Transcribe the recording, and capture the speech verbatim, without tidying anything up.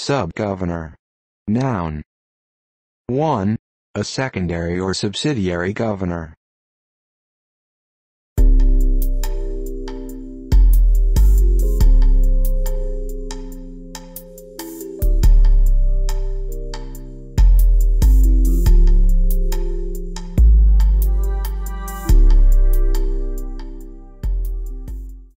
Subgovernor. Noun. one. A secondary or subsidiary governor.